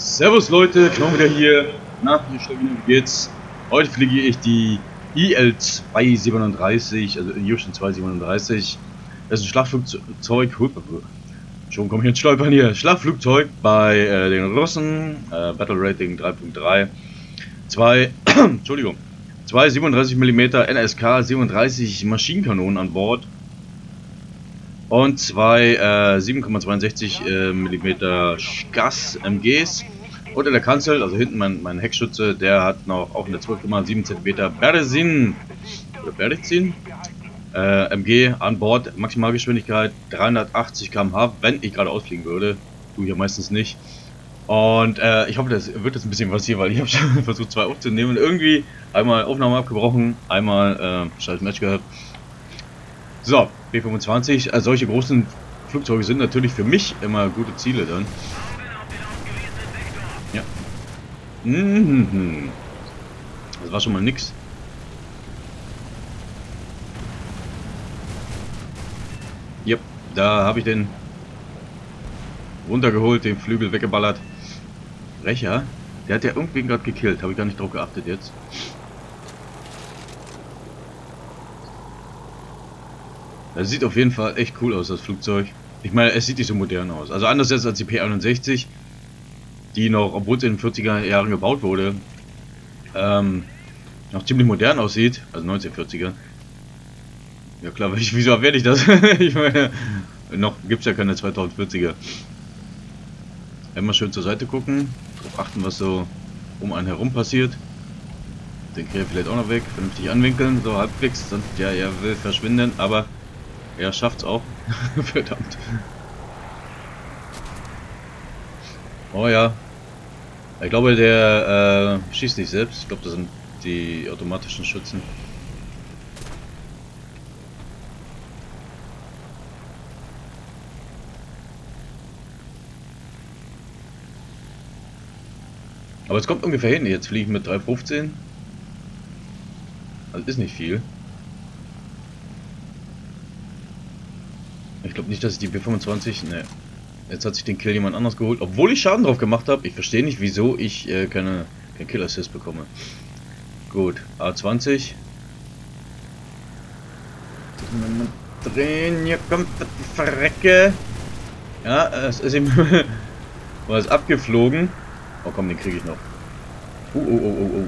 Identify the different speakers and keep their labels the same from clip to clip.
Speaker 1: Servus Leute, Knorr wieder hier. Na, hier stabil, wie geht's? Heute fliege ich die IL-237, also Ilyushin 237. Das ist ein Schlachtflugzeug. Schon komme ich ins Stolpern hier. Schlachtflugzeug bei den Russen. Battle Rating 3.3. Entschuldigung. Zwei 37 mm NSK 37 Maschinenkanonen an Bord. Und zwei 7,62 mm Gas MGs. Und in der Kanzel, also hinten mein Heckschütze, der hat noch auch eine 12,7 cm Berezin oder Berezin MG an Bord. Maximalgeschwindigkeit 380 km/h, wenn ich gerade ausfliegen würde. Tue ich ja meistens nicht. Und ich hoffe, das wird jetzt ein bisschen was hier, weil ich habe schon versucht, zwei aufzunehmen. Und irgendwie einmal Aufnahme abgebrochen, einmal scheiß Match gehabt. So, B-25, solche großen Flugzeuge sind natürlich für mich immer gute Ziele dann. Ja. Das war schon mal nix. Yep, da habe ich den runtergeholt, den Flügel weggeballert. Recher, der hat ja irgendwen gerade gekillt, habe ich gar nicht drauf geachtet jetzt. Das sieht auf jeden Fall echt cool aus, das Flugzeug. Ich meine, es sieht nicht so modern aus. Also anders jetzt als die P-61, die noch, obwohl sie in den 40er Jahren gebaut wurde, noch ziemlich modern aussieht. Also 1940er. Ja klar, wieso erwähne ich das? Ich meine, noch gibt es ja keine 2040er. Immer schön zur Seite gucken, darauf achten, was so um einen herum passiert. Den kriege ich vielleicht auch noch weg, vernünftig anwinkeln, so halbwegs, sonst ja, er will verschwinden, aber er schafft's auch. Verdammt. Oh ja. Ich glaube, der schießt nicht selbst. Ich glaube, das sind die automatischen Schützen. Aber es kommt ungefähr hin. Jetzt fliege ich mit 3,15. Also ist nicht viel. Ich glaube nicht, dass ich die B-25... Ne. Jetzt hat sich den Kill jemand anders geholt. Obwohl ich Schaden drauf gemacht habe. Ich verstehe nicht, wieso ich kein Kill Assist bekomme. Gut. A20. Drehen. Hier kommt die Verrecke. Ja, es ist ihm... war es abgeflogen. Oh komm, den kriege ich noch. Oh.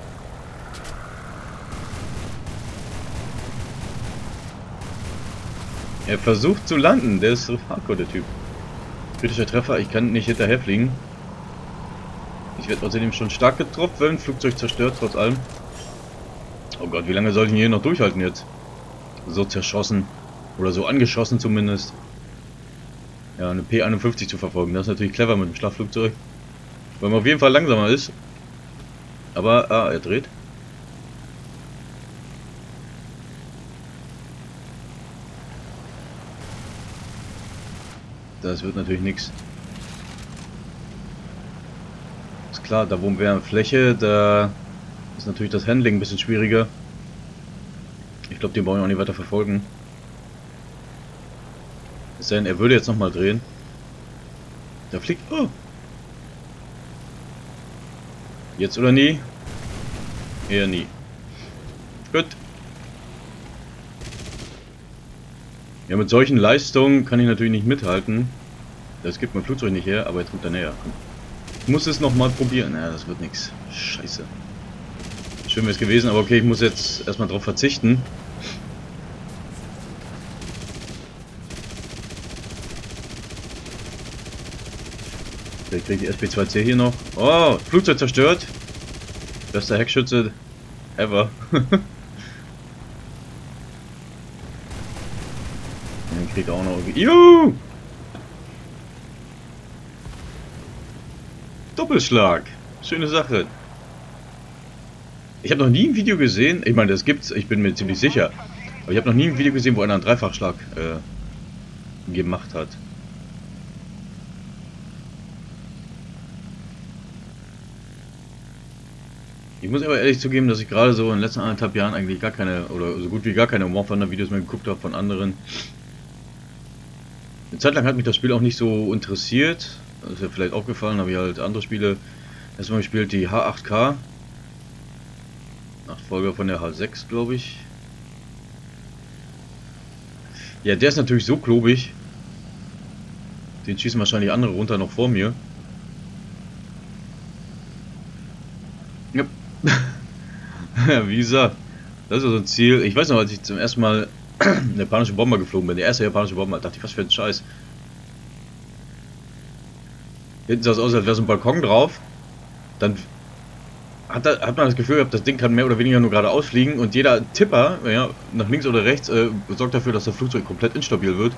Speaker 1: Er versucht zu landen, der ist so hardcore, der Typ. Kritischer Treffer, ich kann nicht hinterher fliegen. Ich werde außerdem schon stark getroffen, Flugzeug zerstört, trotz allem. Oh Gott, wie lange soll ich ihn hier noch durchhalten jetzt? So zerschossen. Oder so angeschossen zumindest. Ja, eine P-51 zu verfolgen, das ist natürlich clever mit dem Schlachtflugzeug. Weil man auf jeden Fall langsamer ist. Aber, er dreht. Das wird natürlich nichts. Ist klar, da wo wir Fläche, da ist natürlich das Handling ein bisschen schwieriger. Ich glaube, den brauchen wir auch nicht weiter verfolgen. Es sei denn, er würde jetzt nochmal drehen. Da fliegt... Oh! Jetzt oder nie? Eher nie. Gut. Ja, mit solchen Leistungen kann ich natürlich nicht mithalten. Das gibt mein Flugzeug nicht her, aber jetzt kommt er näher. Ich muss es nochmal probieren. Ja, das wird nichts. Scheiße. Schön wäre es gewesen, aber okay, ich muss jetzt erstmal drauf verzichten. Vielleicht kriege ich die SP2C hier noch. Oh, Flugzeug zerstört. Bester Heckschütze ever. Den kriegt er auch noch irgendwie. Juhu! Doppelschlag. Schöne Sache. Ich habe noch nie ein Video gesehen. Ich meine, das gibt's, ich bin mir ziemlich sicher. Aber ich habe noch nie ein Video gesehen, wo einer einen Dreifachschlag gemacht hat. Ich muss aber ehrlich zugeben, dass ich gerade so in den letzten 1,5 Jahren eigentlich gar keine, oder so gut wie gar keine War Thunder Videos mehr geguckt habe von anderen. Eine Zeit lang hat mich das Spiel auch nicht so interessiert. Das ist ja vielleicht aufgefallen, habe ich halt andere Spiele erstmal gespielt, die H8K. Nachfolger von der H6, glaube ich. Ja, der ist natürlich so klobig. Den schießen wahrscheinlich andere runter noch vor mir. Ja. Ja, wie gesagt, das ist so ein Ziel. Ich weiß noch, als ich zum ersten Mal eine japanische Bomber geflogen bin, der erste japanische Bomber, dachte ich, was für ein Scheiß. Hinten sah es aus, als wäre so ein Balkon drauf. Dann hat man das Gefühl gehabt, das Ding kann mehr oder weniger nur geradeaus fliegen und jeder Tipper, ja, nach links oder rechts, sorgt dafür, dass das Flugzeug komplett instabil wird.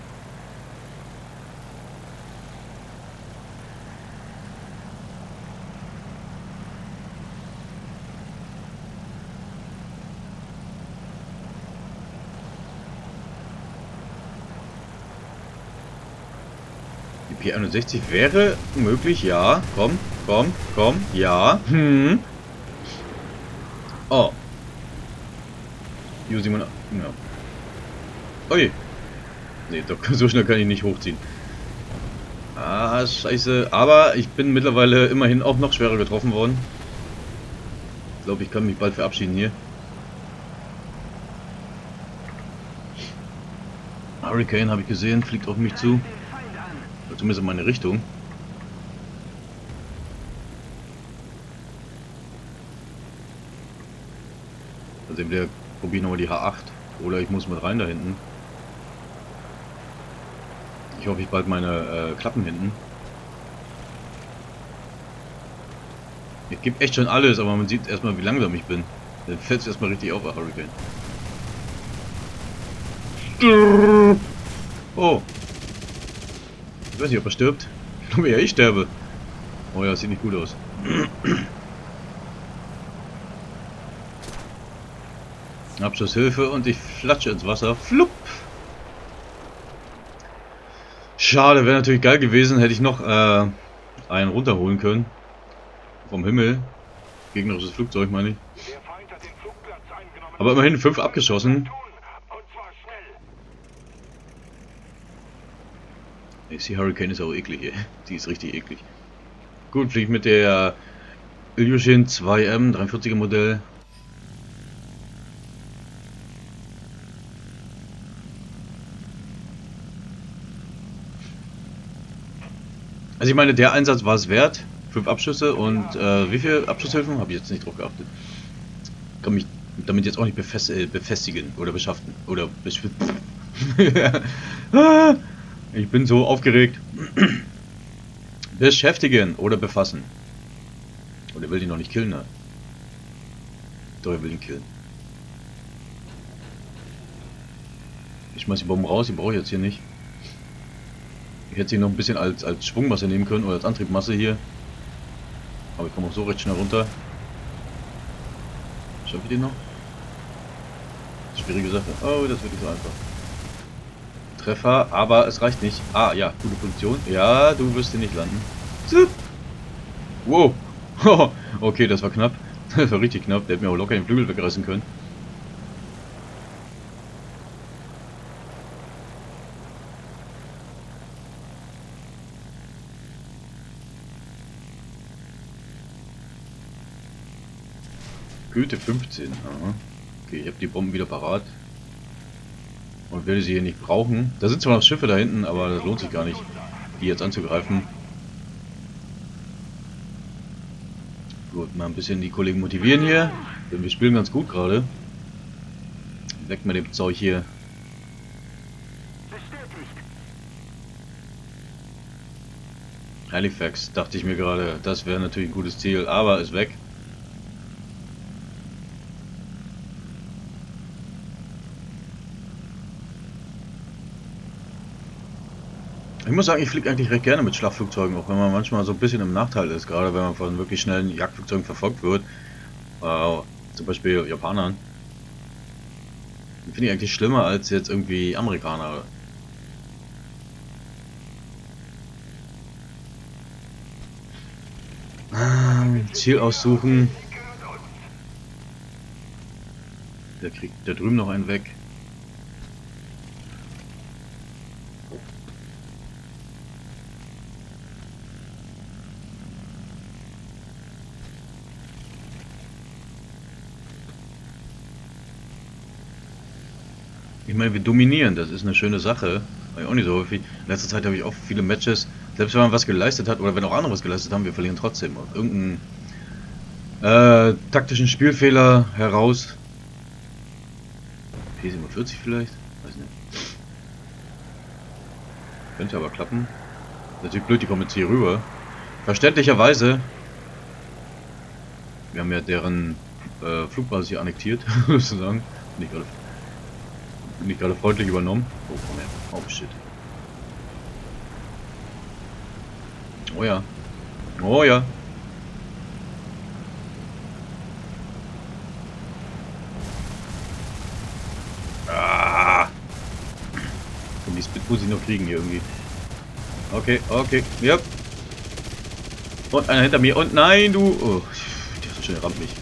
Speaker 1: Die P61 wäre möglich, ja. Komm, komm, komm, ja. Oh. U7. Ja. Ui. Nee, doch, so schnell kann ich nicht hochziehen. Ah, scheiße. Aber ich bin mittlerweile immerhin auch noch schwerer getroffen worden. Ich glaube, ich kann mich bald verabschieden hier. Hurricane habe ich gesehen, fliegt auf mich zu. Oder zumindest in meine Richtung. Also entweder probiere ich nochmal die H8 oder ich muss mit rein da hinten. Ich hoffe, ich bald meine Klappen hinten. Ich gebe echt schon alles, aber man sieht erstmal, wie langsam ich bin. Dann fällt es erstmal richtig auf, Hurricane. Oh. Ich weiß nicht, ob er stirbt. Ich glaube ja, ich sterbe. Oh ja, das sieht nicht gut aus. Abschusshilfe und ich flatsche ins Wasser. Flupp. Schade, wäre natürlich geil gewesen, hätte ich noch einen runterholen können. Vom Himmel. Gegnerisches Flugzeug, meine ich. Aber immerhin 5 abgeschossen. Die Hurricane ist auch eklig hier. Die ist richtig eklig. Gut, fliege ich mit der Ilyushin 2M 43er Modell. Also ich meine, der Einsatz war es wert. 5 Abschüsse und wie viele Abschusshilfen? Habe ich jetzt nicht drauf geachtet. Kann mich damit jetzt auch nicht befestigen oder beschaffen. Oder ich bin so aufgeregt. Beschäftigen oder befassen. Und er will ihn noch nicht killen, ne? Doch, er will ihn killen. Ich schmeiß die Bomben raus, die brauche ich jetzt hier nicht. Ich hätte sie noch ein bisschen als Schwungmasse nehmen können oder als Antriebmasse hier. Aber ich komme auch so recht schnell runter. Schaffe ich den noch? Schwierige Sache. Oh, das wird nicht so einfach. Treffer, aber es reicht nicht. Ah, ja, gute Position. Ja, du wirst hier nicht landen. Zip. Wow. Okay, das war knapp. Das war richtig knapp. Der hätte mir auch locker den Flügel wegreißen können. Goethe 15. Aha. Okay, ich habe die Bomben wieder parat. Und werde sie hier nicht brauchen. Da sind zwar noch Schiffe da hinten, aber das lohnt sich gar nicht, die jetzt anzugreifen. Gut, mal ein bisschen die Kollegen motivieren hier. Denn wir spielen ganz gut gerade. Weg mit dem Zeug hier. Halifax, dachte ich mir gerade. Das wäre natürlich ein gutes Ziel, aber ist weg. Ich muss sagen, ich fliege eigentlich recht gerne mit Schlachtflugzeugen, auch wenn man manchmal so ein bisschen im Nachteil ist, gerade wenn man von wirklich schnellen Jagdflugzeugen verfolgt wird. Zum Beispiel Japanern. Die finde ich eigentlich schlimmer als jetzt irgendwie Amerikaner. Ziel aussuchen. Der kriegt da drüben noch einen weg. Ich meine, wir dominieren, das ist eine schöne Sache. War ja auch nicht so häufig. In letzter Zeit habe ich auch viele Matches, selbst wenn man was geleistet hat oder wenn auch andere was geleistet haben, wir verlieren trotzdem. Aus irgendeinem taktischen Spielfehler heraus. P47 vielleicht? Weiß nicht. Könnte aber klappen. Natürlich blöd, die kommen jetzt hier rüber. Verständlicherweise. Wir haben ja deren Flugbasis hier annektiert, sozusagen. Nicht gerade freundlich übernommen. Oh, komm her. Oh, shit. Oh ja. Oh ja. Ah. Und die Spit muss ich noch kriegen hier irgendwie. Okay, okay. Ja. Und einer hinter mir. Und nein, du. Oh, der so schnell rammt mich.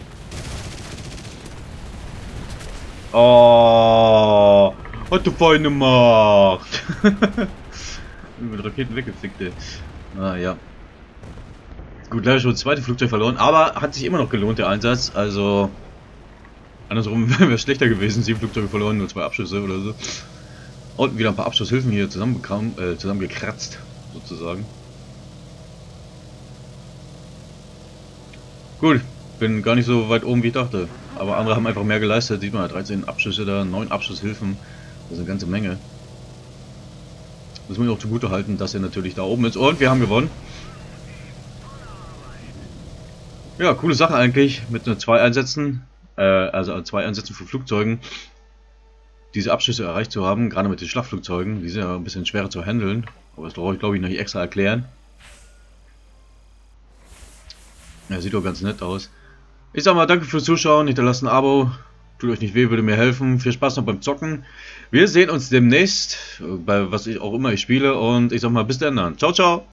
Speaker 1: Oh, hat du feine gemacht. Mit Raketen weggefickt, ey. Ah, ja. Gut, leider schon das zweite Flugzeug verloren, aber hat sich immer noch gelohnt, der Einsatz. Also, andersrum wäre es schlechter gewesen. 7 Flugzeuge verloren, nur 2 Abschüsse oder so. Und wieder ein paar Abschusshilfen hier zusammengekratzt, sozusagen. Gut, bin gar nicht so weit oben, wie ich dachte. Aber andere haben einfach mehr geleistet. Sieht man, 13 Abschüsse da, 9 Abschusshilfen. Das ist eine ganze Menge. Muss man auch zugute halten, dass er natürlich da oben ist. Und wir haben gewonnen. Ja, coole Sache eigentlich. Mit 2 Einsätzen, also 2 Einsätzen für Flugzeugen, diese Abschüsse erreicht zu haben. Gerade mit den Schlachtflugzeugen. Die sind ja ein bisschen schwerer zu handeln. Aber das brauche ich, glaube ich, nicht extra erklären. Ja, sieht doch ganz nett aus. Ich sag mal, danke fürs Zuschauen, hinterlasst ein Abo, tut euch nicht weh, würde mir helfen. Viel Spaß noch beim Zocken. Wir sehen uns demnächst, bei was ich auch immer ich spiele, und ich sag mal, bis dann. Ciao, ciao!